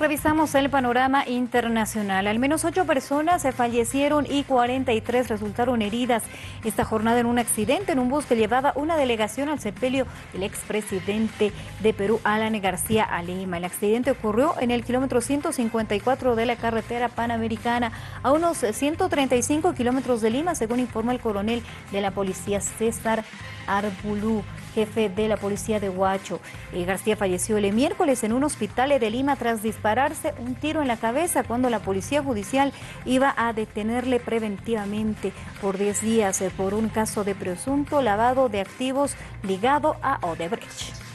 Revisamos el panorama internacional. Al menos 8 personas se fallecieron y 43 resultaron heridas esta jornada en un accidente en un bus que llevaba una delegación al sepelio del expresidente de Perú, Alan García, a Lima. El accidente ocurrió en el kilómetro 154 de la carretera panamericana, a unos 135 kilómetros de Lima, según informó el coronel de la policía César Arbulú, jefe de la policía de Huacho. García falleció el miércoles en un hospital de Lima tras dispararse un tiro en la cabeza cuando la policía judicial iba a detenerle preventivamente por 10 días por un caso de presunto lavado de activos ligado a Odebrecht.